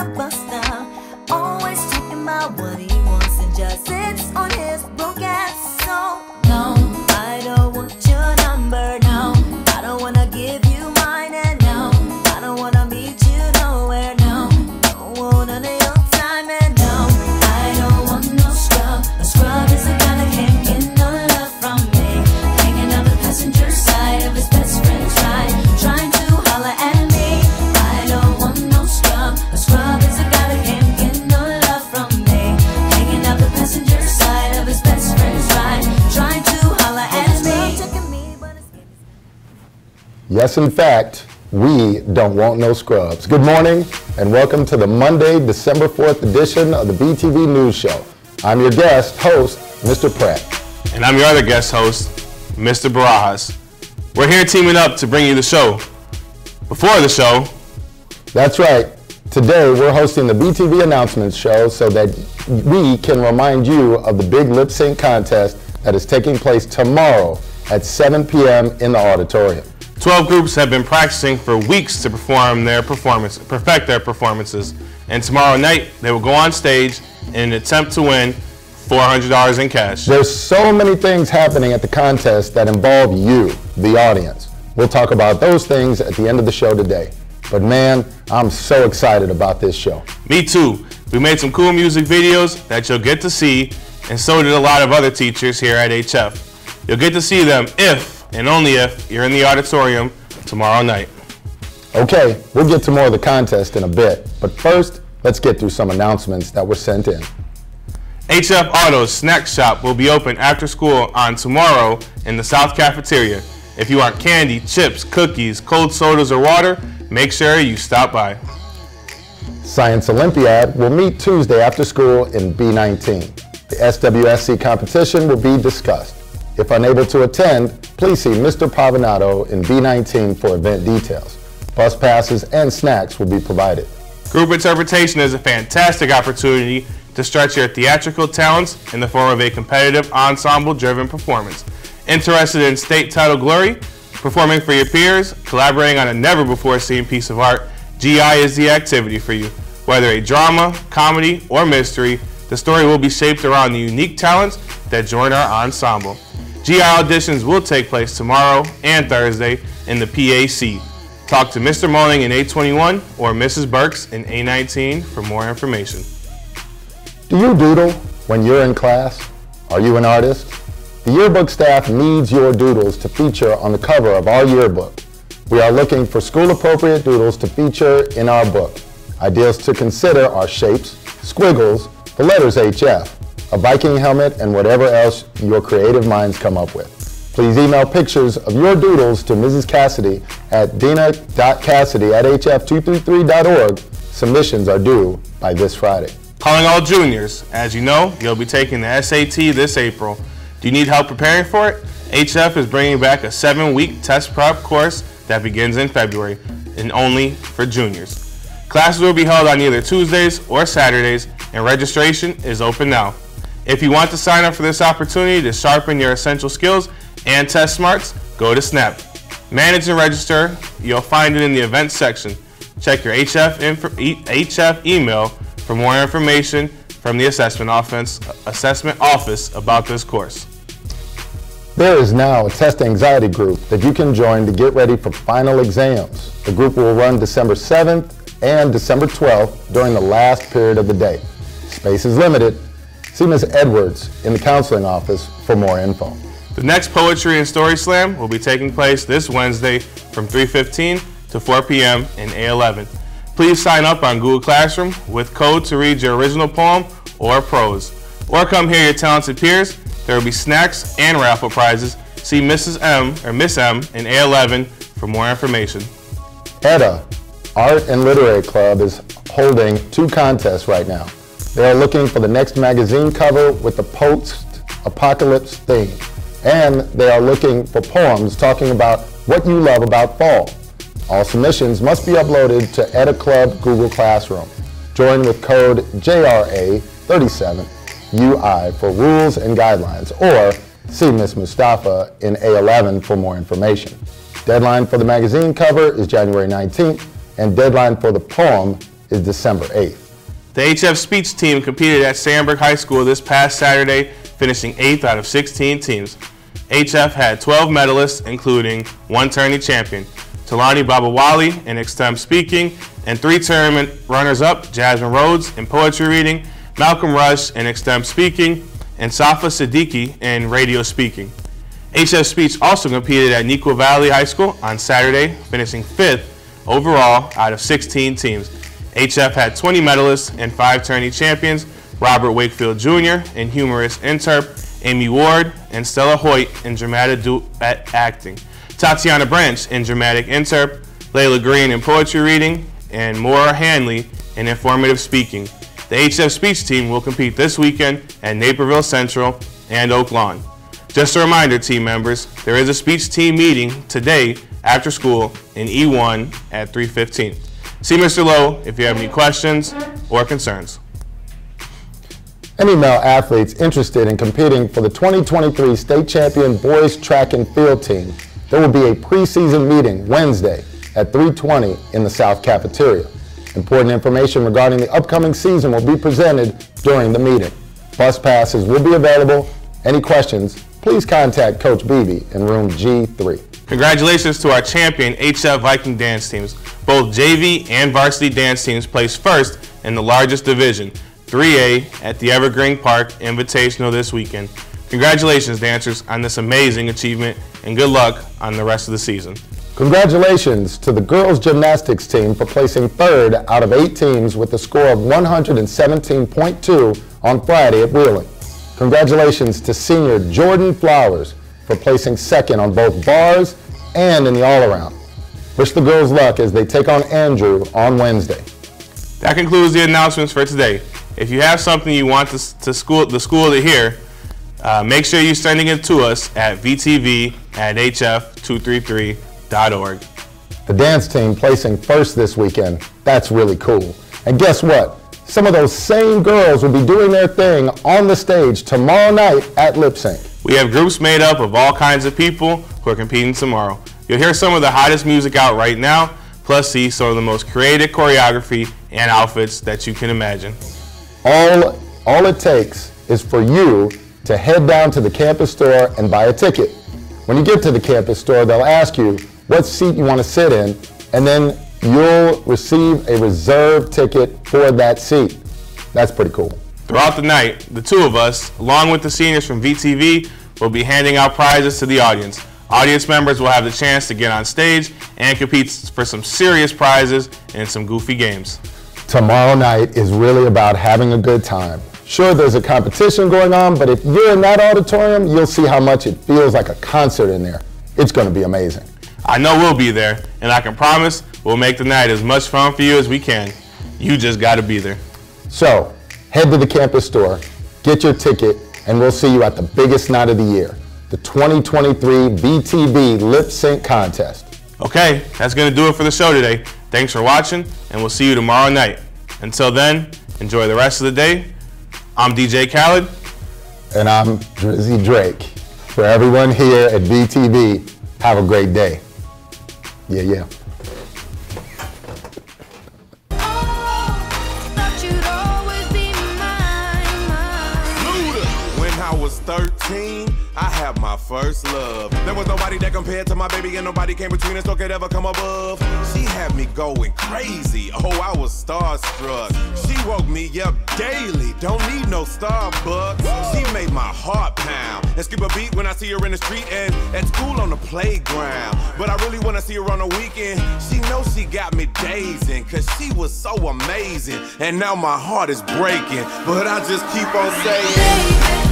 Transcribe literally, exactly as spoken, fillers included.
blockbuster, always talking about what he wants and just sits on his broke ass. So no, I don't want your number, no, I don't wanna give you mine, and no, I don't wanna meet you nowhere, no, don't want none of your time, and no, I don't want no scrub. A scrub is a guy that can't get no love from me, hanging out the passenger side of his best friend's ride, trying to holler at me. I don't want no scrub. A scrub is a guy that can't get no love from me, hanging out the passenger side of his best friend's ride, trying to holler at me. Yes, in fact, we don't want no scrubs. Good morning and welcome to the Monday, December fourth edition of the B T V News Show. I'm your guest host, Mister Pratt. And I'm your other guest host, Mister Barajas. We're here teaming up to bring you the show. Before the show, That's right. Today we're hosting the B T V Announcements Show so that we can remind you of the big lip sync contest that is taking place tomorrow at seven p m in the auditorium. twelve groups have been practicing for weeks to perform their performance, perfect their performances. And tomorrow night, they will go on stage in an attempt to win four hundred dollars in cash. There's so many things happening at the contest that involve you, the audience. We'll talk about those things at the end of the show today. But man, I'm so excited about this show. Me too. We made some cool music videos that you'll get to see, and so did a lot of other teachers here at H F. You'll get to see them if, and only if, you're in the auditorium tomorrow night. Okay, we'll get to more of the contest in a bit, but first, let's get through some announcements that were sent in. H F Auto's snack shop will be open after school on tomorrow in the South Cafeteria. If you want candy, chips, cookies, cold sodas, or water, make sure you stop by. Science Olympiad will meet Tuesday after school in B nineteen. The S W S C competition will be discussed. If unable to attend, please see Mister Pavanato in B nineteen for event details. Bus passes and snacks will be provided. Group interpretation is a fantastic opportunity to stretch your theatrical talents in the form of a competitive ensemble-driven performance. Interested in state title glory, performing for your peers, collaborating on a never-before-seen piece of art, G I is the activity for you. Whether a drama, comedy, or mystery, the story will be shaped around the unique talents that join our ensemble. G I auditions will take place tomorrow and Thursday in the P A C. Talk to Mister Mulling in A twenty-one or Missus Burks in A nineteen for more information. Do you doodle when you're in class? Are you an artist? The yearbook staff needs your doodles to feature on the cover of our yearbook. We are looking for school-appropriate doodles to feature in our book. Ideas to consider are shapes, squiggles, the letters H F, a Viking helmet, and whatever else your creative minds come up with. Please email pictures of your doodles to Missus Cassidy at dina dot cassidy at h f two three three dot org. Submissions are due by this Friday. Calling all juniors. As you know, you'll be taking the S A T this April. Do you need help preparing for it? H F is bringing back a seven-week test prep course that begins in February, and only for juniors. Classes will be held on either Tuesdays or Saturdays, and registration is open now. If you want to sign up for this opportunity to sharpen your essential skills and test smarts, go to SNAP. Manage and register. You'll find it in the events section. Check your H F, H F email for more information from the assessment office, assessment office about this course. There is now a test anxiety group that you can join to get ready for final exams. The group will run December seventh and December twelfth during the last period of the day. Space is limited. See Miz Edwards in the counseling office for more info. The next Poetry and Story Slam will be taking place this Wednesday from three fifteen to four p m in A eleven. Please sign up on Google Classroom with code to read your original poem or prose. Or come hear your talented peers. There will be snacks and raffle prizes. See Missus M or Miss M in A eleven for more information. EDA, Art and Literary Club, is holding two contests right now. They are looking for the next magazine cover with the post-apocalypse theme. And they are looking for poems talking about what you love about fall. All submissions must be uploaded to EDA Club Google Classroom. Join with code J R A thirty-seven U I for rules and guidelines, or see Miz Mustafa in A eleven for more information. Deadline for the magazine cover is January nineteenth, and deadline for the poem is December eighth. The H F speech team competed at Sandburg High School this past Saturday, finishing eighth out of sixteen teams. H F had twelve medalists, including one tourney champion, Talani Babawali in extemp speaking, and three tournament runners-up, Jasmine Rhodes in poetry reading, Malcolm Rush in extemp speaking, and Safa Siddiqui in radio speaking. H F Speech also competed at Neuqua Valley High School on Saturday, finishing fifth overall out of sixteen teams. H F had twenty medalists and five tourney champions, Robert Wakefield Junior in humorous interp, Amy Ward and Stella Hoyt in dramatic duet acting, Tatiana Branch in dramatic interp, Layla Green in poetry reading, and Maura Hanley in informative speaking. The H F Speech team will compete this weekend at Naperville Central and Oak Lawn. Just a reminder, team members, there is a speech team meeting today after school in E one at three fifteen. See Mister Lowe if you have any questions or concerns. Any male athletes interested in competing for the twenty twenty-three state champion boys track and field team, there will be a preseason meeting Wednesday at three twenty in the South Cafeteria. Important information regarding the upcoming season will be presented during the meeting. Bus passes will be available. Any questions, please contact Coach Beebe in room G three. Congratulations to our champion H F Viking dance teams. Both J V and varsity dance teams placed first in the largest division, three A, at the Evergreen Park Invitational this weekend. Congratulations, dancers, on this amazing achievement, and good luck on the rest of the season. Congratulations to the girls gymnastics team for placing third out of eight teams with a score of one hundred seventeen point two on Friday at Wheeling. Congratulations to senior Jordan Flowers for placing second on both bars and in the all-around. Wish the girls luck as they take on Andrew on Wednesday. That concludes the announcements for today. If you have something you want to, to school, the school to hear, uh, make sure you're sending it to us at v t v at h f two three three dot org. The dance team placing first this weekend, that's really cool. And guess what? Some of those same girls will be doing their thing on the stage tomorrow night at Lip Sync. We have groups made up of all kinds of people who are competing tomorrow. You'll hear some of the hottest music out right now, plus see some of the most creative choreography and outfits that you can imagine. All, all it takes is for you to head down to the campus store and buy a ticket. When you get to the campus store, they'll ask you what seat you want to sit in, and then you'll receive a reserved ticket for that seat. That's pretty cool. Throughout the night, the two of us, along with the seniors from V T V, will be handing out prizes to the audience. Audience members will have the chance to get on stage and compete for some serious prizes and some goofy games. Tomorrow night is really about having a good time. Sure, there's a competition going on, but if you're in that auditorium, you'll see how much it feels like a concert in there. It's going to be amazing. I know we'll be there, and I can promise we'll make the night as much fun for you as we can. You just got to be there. So, head to the campus store, get your ticket, and we'll see you at the biggest night of the year, the twenty twenty-three V T V Lip Sync Contest. Okay, that's going to do it for the show today. Thanks for watching, and we'll see you tomorrow night. Until then, enjoy the rest of the day. I'm D J Khaled. And I'm Drizzy Drake. For everyone here at V T V, have a great day. Yeah, yeah. thirteen, I had my first love. There was nobody that compared to my baby, and nobody came between us or could ever come above. She had me going crazy. Oh, I was starstruck. She woke me up daily. Don't need no Starbucks. She made my heart pound and skip a beat when I see her in the street and at school on the playground. But I really want to see her on the weekend. She knows she got me dazing, cause she was so amazing. And now my heart is breaking, but I just keep on saying,